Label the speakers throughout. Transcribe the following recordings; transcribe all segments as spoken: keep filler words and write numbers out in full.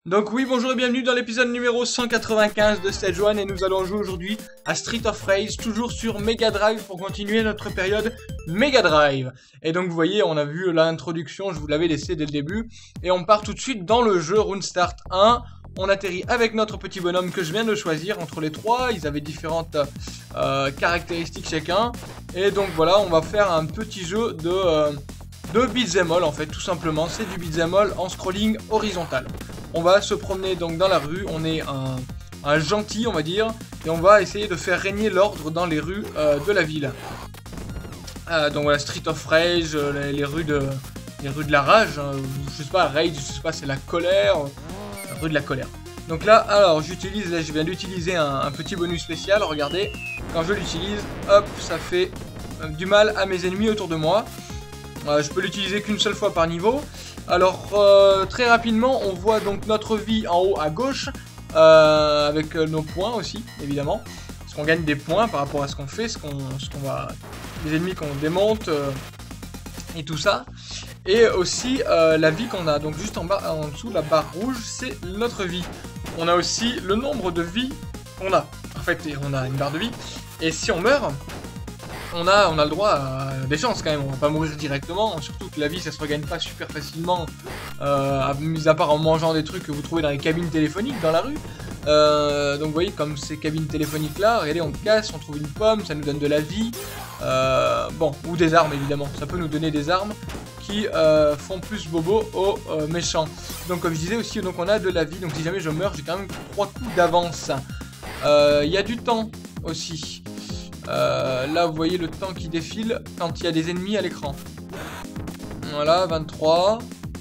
Speaker 1: Donc oui, bonjour et bienvenue dans l'épisode numéro cent quatre-vingt-quinze de Stage un et nous allons jouer aujourd'hui à Streets of Rage, toujours sur Mega Drive pour continuer notre période Mega Drive. Et donc vous voyez, on a vu l'introduction, je vous l'avais laissé dès le début, et on part tout de suite dans le jeu Round Start un. On atterrit avec notre petit bonhomme que je viens de choisir entre les trois, ils avaient différentes euh, caractéristiques chacun. Et donc voilà, on va faire un petit jeu de... Euh, de beat'em all en fait, tout simplement, c'est du beat'em all en scrolling horizontal. On va se promener donc dans la rue, on est un, un gentil on va dire, et on va essayer de faire régner l'ordre dans les rues euh, de la ville. Euh, donc voilà, Street of Rage, les, les rues de les rues de la rage, hein, je sais pas, Rage, je sais pas, c'est la colère, la rue de la colère. Donc là, alors j'utilise, là je viens d'utiliser un, un petit bonus spécial, regardez, quand je l'utilise, hop, ça fait euh, du mal à mes ennemis autour de moi. Euh, je peux l'utiliser qu'une seule fois par niveau. Alors euh, très rapidement on voit donc notre vie en haut à gauche euh, avec euh, nos points aussi évidemment, parce qu'on gagne des points par rapport à ce qu'on fait, ce qu'on ce qu'on va, les ennemis qu'on démonte euh, et tout ça, et aussi euh, la vie qu'on a. Donc juste en bas, en dessous, la barre rouge, c'est notre vie. On a aussi le nombre de vies qu'on a. En fait, on a une barre de vie, et si on meurt, On a, on a le droit à des chances quand même, on va pas mourir directement, surtout que la vie ça se regagne pas super facilement, euh, mis à part en mangeant des trucs que vous trouvez dans les cabines téléphoniques dans la rue. Euh, donc vous voyez, comme ces cabines téléphoniques là, regardez, on casse, on trouve une pomme, ça nous donne de la vie, euh, bon, ou des armes évidemment, ça peut nous donner des armes qui euh, font plus bobo aux euh, méchants. Donc comme je disais aussi, donc on a de la vie, donc si jamais je meurs, j'ai quand même trois coups d'avance. Il euh, y a du temps aussi. Euh, là vous voyez le temps qui défile quand il y a des ennemis à l'écran. Voilà, vingt-trois.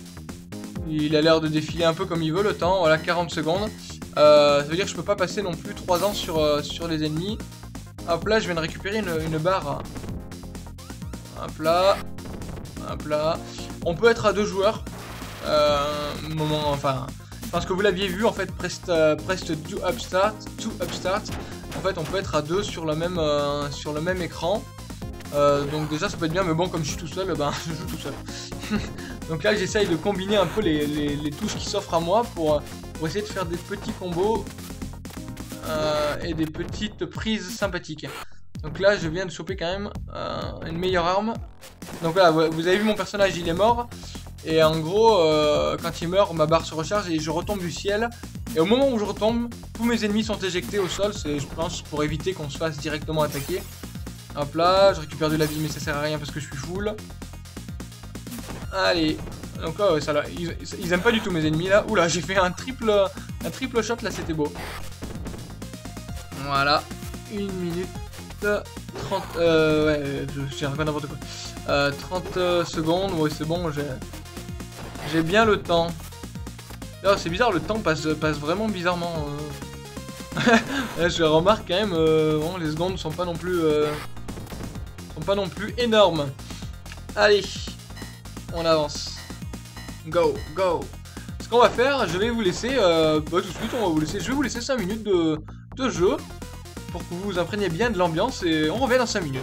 Speaker 1: Il a l'air de défiler un peu comme il veut le temps. Voilà, quarante secondes. Euh, ça veut dire que je peux pas passer non plus trois ans sur, euh, sur les ennemis. Hop là, je viens de récupérer une, une barre. Hop là. Hop là. On peut être à deux joueurs. Euh, moment, enfin... Je pense que vous l'aviez vu en fait, press, euh, press to upstart, to upstart. En fait, on peut être à deux sur le même, euh, sur le même écran. Euh, donc déjà, ça peut être bien, mais bon, comme je suis tout seul, ben, je joue tout seul. Donc là, j'essaye de combiner un peu les, les, les touches qui s'offrent à moi pour, pour essayer de faire des petits combos euh, et des petites prises sympathiques. Donc là, je viens de choper quand même euh, une meilleure arme. Donc là, vous avez vu mon personnage, il est mort. Et en gros, euh, quand il meurt, ma barre se recharge et je retombe du ciel. Et au moment où je retombe, tous mes ennemis sont éjectés au sol. C'est, je pense, pour éviter qu'on se fasse directement attaquer. Hop là, je récupère de la vie, mais ça sert à rien parce que je suis full. Allez. Donc là, ouais, ça, là ils, ils aiment pas du tout mes ennemis là. Oula, j'ai fait un triple, un triple shot là, c'était beau. Voilà. Une minute trente. Euh, ouais, j'ai raconté n'importe quoi. Euh, trente euh, secondes, ouais, c'est bon, j'ai. J'ai bien le temps. Oh, c'est bizarre, le temps passe, passe vraiment bizarrement. Euh... je remarque quand même, euh, bon, les secondes sont pas non plus, euh... sont pas non plus énormes. Allez, on avance. Go, go. Ce qu'on va faire, je vais vous laisser, euh... bah, tout de suite, on va vous laisser. Je vais vous laisser cinq minutes de, de jeu pour que vous vous imprégniez bien de l'ambiance et on revient dans cinq minutes.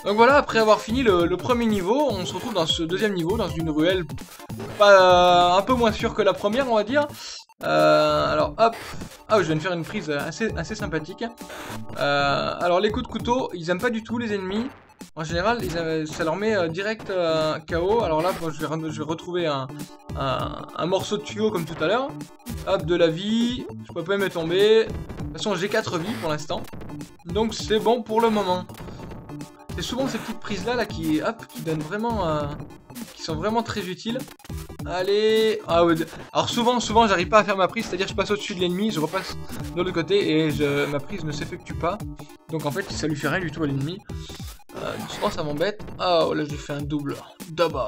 Speaker 1: Donc voilà, après avoir fini le, le premier niveau, on se retrouve dans ce deuxième niveau, dans une ruelle pas, un peu moins sûre que la première, on va dire. Euh, alors hop, ah je viens de faire une prise assez, assez sympathique. Euh, alors les coups de couteau, ils aiment pas du tout les ennemis. En général, ils avaient, ça leur met euh, direct euh, K O. Alors là, bon, je, vais, je vais retrouver un, un, un morceau de tuyau comme tout à l'heure. Hop, de la vie, je peux pas me tomber. De toute façon, j'ai quatre vies pour l'instant. Donc c'est bon pour le moment. C'est souvent ces petites prises là, là qui, hop, qui donnent vraiment, euh, qui sont vraiment très utiles. Allez, ah, ouais. Alors souvent, souvent, j'arrive pas à faire ma prise, c'est-à-dire je passe au-dessus de l'ennemi, je repasse de l'autre côté et je, ma prise ne s'effectue pas. Donc en fait, ça lui fait rien du tout à l'ennemi. Euh, souvent, ça m'embête. Oh, là, j'ai fait un double, double.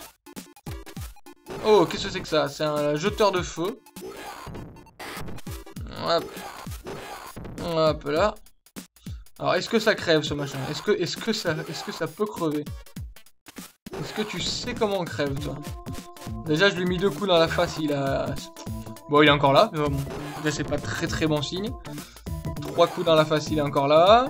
Speaker 1: Oh, qu'est-ce que c'est que ça? C'est un jeteur de feu. Hop, hop là. Alors, est-ce que ça crève ce machin? Est-ce que, est-ce que ça, est-ce que ça peut crever? Est-ce que tu sais comment on crève, toi? Déjà, je lui ai mis deux coups dans la face, il a... Bon, il est encore là, mais bon, déjà, c'est pas très très bon signe. Trois coups dans la face, il est encore là.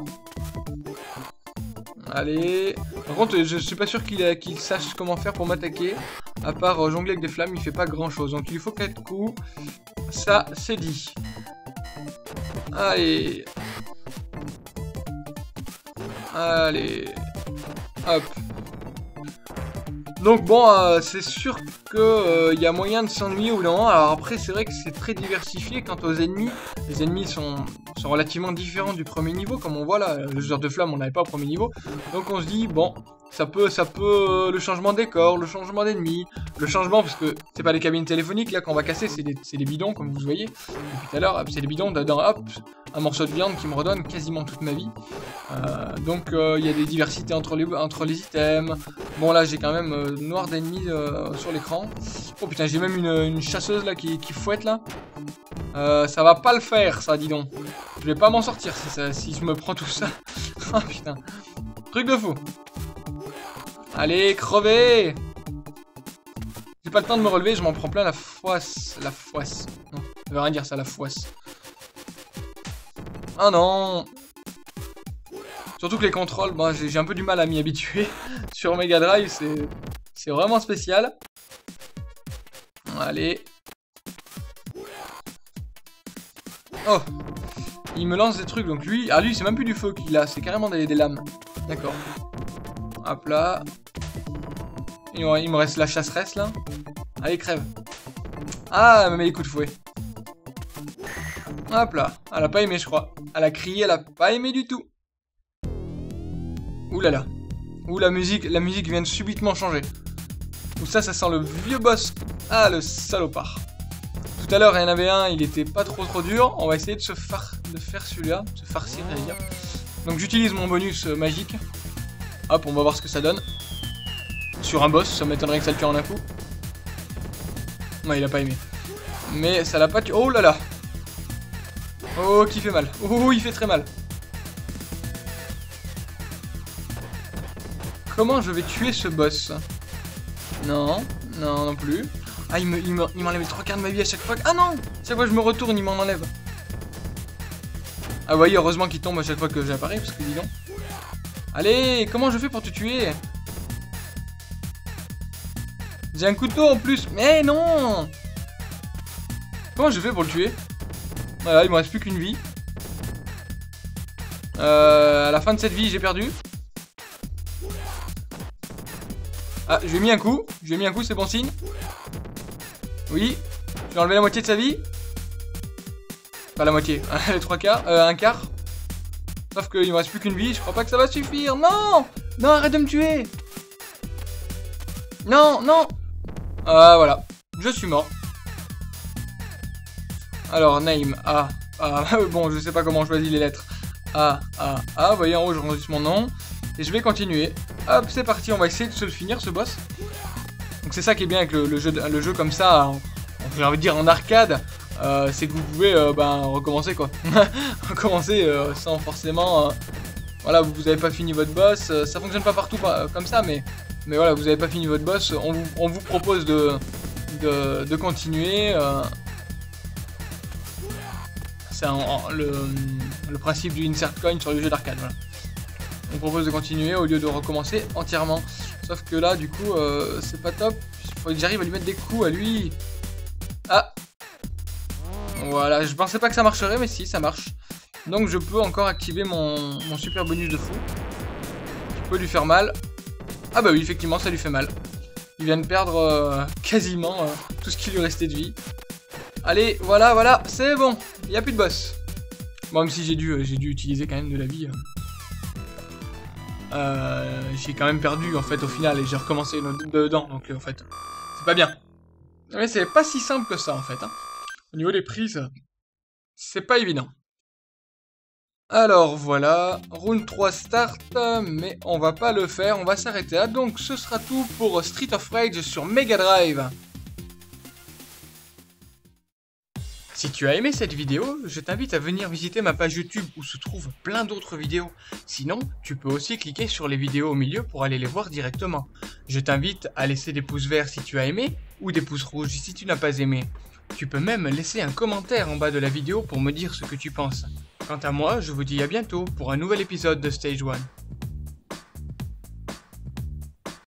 Speaker 1: Allez... Par contre, je suis pas sûr qu'il qu'il sache comment faire pour m'attaquer. À part euh, jongler avec des flammes, il fait pas grand-chose. Donc, il lui faut quatre coups. Ça, c'est dit. Allez... Allez, hop. Donc bon, euh, c'est sûr que euh, y a moyen de s'ennuyer ou non. Alors après, c'est vrai que c'est très diversifié quant aux ennemis. Les ennemis sont, sont relativement différents du premier niveau, comme on voit là. Le jeteur de flamme, on n'avait pas au premier niveau. Donc on se dit, bon, ça peut, ça peut, euh, le changement de décor, le changement d'ennemis, le changement, parce que c'est pas les cabines téléphoniques là qu'on va casser, c'est des, des bidons, comme vous voyez. Depuis tout à l'heure, c'est des bidons, dedans, hop, un morceau de viande qui me redonne quasiment toute ma vie. Euh, donc il euh, y a des diversités entre les, entre les items. Bon là j'ai quand même euh, noir d'ennemis euh, sur l'écran. Oh putain, j'ai même une, une chasseuse là qui, qui fouette là. Euh, ça va pas le faire ça, dis donc. Je vais pas m'en sortir si, ça, si je me prends tout ça. Oh putain. Truc de fou. Allez, crevez. J'ai pas le temps de me relever, je m'en prends plein la foisse. La foisse. Non, ça veut rien dire ça, la foisse. Ah non. Surtout que les contrôles, bon, j'ai un peu du mal à m'y habituer. Sur Mega Drive, c'est vraiment spécial. Allez. Oh. Il me lance des trucs, donc lui... Ah, lui, c'est même plus du feu qu'il a, c'est carrément des, des lames. D'accord. Hop là. Il me, il me reste la chasseresse, là. Allez, crève. Ah, elle me met les coups de fouet. Hop là. Elle a pas aimé, je crois. Elle a crié, elle a pas aimé du tout. Ouh là là. Ouh, la musique, la musique vient de subitement changer. Ouh, ça, ça sent le vieux boss. Ah, le salopard. Tout à l'heure, il y en avait un, il était pas trop trop dur. On va essayer de se far... de faire celui-là. De se farcir, j'allais dire. Donc, j'utilise mon bonus euh, magique. Hop, on va voir ce que ça donne. Sur un boss, ça m'étonnerait que ça le tue en un coup. Non, il a pas aimé. Mais ça l'a pas tué. Oh là là. Oh, qui fait mal. Oh, il fait très mal. Comment je vais tuer ce boss? Non, non, non plus. Ah, il m'enlève me, il me, il les trois quarts de ma vie à chaque fois. Ah non! Chaque fois que je me retourne, il m'en enlève. Ah, vous voyez, heureusement qu'il tombe à chaque fois que j'apparais, parce que dis donc. Allez, comment je fais pour te tuer? J'ai un couteau en plus. Mais non! Comment je fais pour le tuer? Voilà, il me reste plus qu'une vie. Euh, à la fin de cette vie, j'ai perdu. Ah, je lui ai mis un coup. Je lui ai mis un coup, c'est bon signe. Oui. Je vais enlever la moitié de sa vie. Pas la moitié. Les trois quarts. Euh, un quart. Sauf qu'il me reste plus qu'une vie. Je crois pas que ça va suffire. Non! Non, arrête de me tuer! Non, non! Ah, voilà. Je suis mort. Alors, name. Ah. Ah. Bon, je sais pas comment on choisit les lettres. A, A, A. Vous voyez, en haut, je rentre mon nom. Et je vais continuer. Hop, c'est parti. On va essayer de se le finir, ce boss. Donc, c'est ça qui est bien avec le, le, jeu, le jeu comme ça. J'ai envie de dire en arcade. Euh, c'est que vous pouvez euh, ben, recommencer, quoi. Recommencer euh, sans forcément... Euh, voilà, vous avez pas fini votre boss. Euh, ça fonctionne pas partout pas, comme ça, mais... Mais voilà, vous avez pas fini votre boss. On vous, on vous propose de, de, de continuer. Euh, c'est le, le principe du insert coin sur le jeu d'arcade. Voilà. on propose de continuer au lieu de recommencer entièrement. Sauf que là, du coup, euh, c'est pas top. Il faut que j'arrive à lui mettre des coups à lui. Ah! Voilà, je pensais pas que ça marcherait, mais si, ça marche. Donc je peux encore activer mon, mon super bonus de fou. Qui peut lui faire mal. Ah bah oui, effectivement, ça lui fait mal. Il vient de perdre euh, quasiment euh, tout ce qui lui restait de vie. Allez, voilà, voilà, c'est bon. Il n'y a plus de boss. Bon, même si j'ai dû, euh, j'ai dû utiliser quand même de la vie. Euh, euh, j'ai quand même perdu, en fait, au final. Et j'ai recommencé dedans, donc euh, en fait, c'est pas bien. Mais c'est pas si simple que ça, en fait. Hein. Au niveau des prises, c'est pas évident. Alors voilà, round trois start, mais on va pas le faire, on va s'arrêter là. Donc ce sera tout pour Street of Rage sur Mega Drive. Si tu as aimé cette vidéo, je t'invite à venir visiter ma page YouTube où se trouvent plein d'autres vidéos. Sinon, tu peux aussi cliquer sur les vidéos au milieu pour aller les voir directement. Je t'invite à laisser des pouces verts si tu as aimé, ou des pouces rouges si tu n'as pas aimé. Tu peux même laisser un commentaire en bas de la vidéo pour me dire ce que tu penses. Quant à moi, je vous dis à bientôt pour un nouvel épisode de Stage one.